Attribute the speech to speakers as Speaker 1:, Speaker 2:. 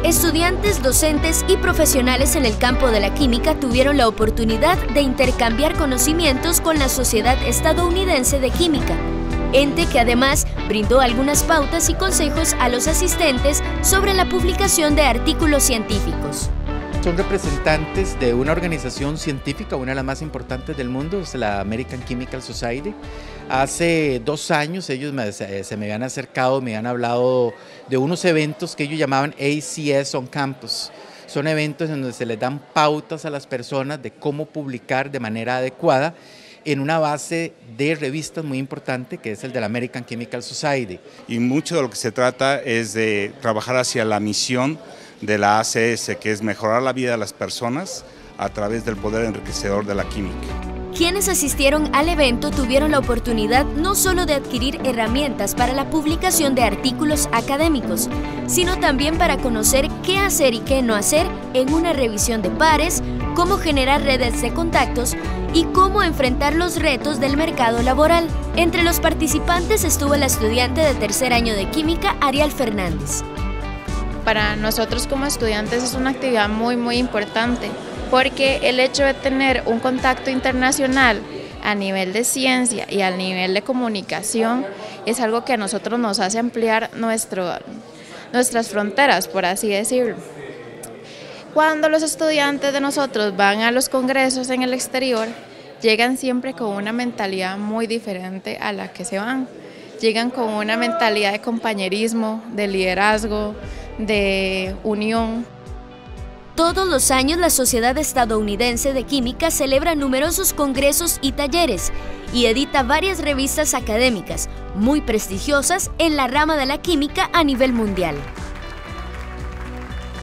Speaker 1: Estudiantes, docentes y profesionales en el campo de la química tuvieron la oportunidad de intercambiar conocimientos con la Sociedad Estadounidense de Química, ente que además brindó algunas pautas y consejos a los asistentes sobre la publicación de artículos científicos.
Speaker 2: Son representantes de una organización científica, una de las más importantes del mundo, es la American Chemical Society. Hace 2 años ellos se me habían acercado, me habían hablado de unos eventos que ellos llamaban ACS on Campus. Son eventos en donde se les dan pautas a las personas de cómo publicar de manera adecuada en una base de revistas muy importante que es el de la American Chemical Society.
Speaker 3: Y mucho de lo que se trata es de trabajar hacia la misión de la ACS, que es mejorar la vida de las personas a través del poder enriquecedor de la química.
Speaker 1: Quienes asistieron al evento tuvieron la oportunidad no solo de adquirir herramientas para la publicación de artículos académicos, sino también para conocer qué hacer y qué no hacer en una revisión de pares, cómo generar redes de contactos y cómo enfrentar los retos del mercado laboral. Entre los participantes estuvo la estudiante de 3er año de Química, Ariel Fernández.
Speaker 4: Para nosotros como estudiantes es una actividad muy importante, porque el hecho de tener un contacto internacional a nivel de ciencia y al nivel de comunicación es algo que a nosotros nos hace ampliar nuestras fronteras, por así decirlo. Cuando los estudiantes de nosotros van a los congresos en el exterior, llegan siempre con una mentalidad muy diferente a la que se van. Llegan con una mentalidad de compañerismo, de liderazgo, de unión.
Speaker 1: Todos los años la Sociedad Estadounidense de Química celebra numerosos congresos y talleres y edita varias revistas académicas muy prestigiosas en la rama de la química a nivel mundial.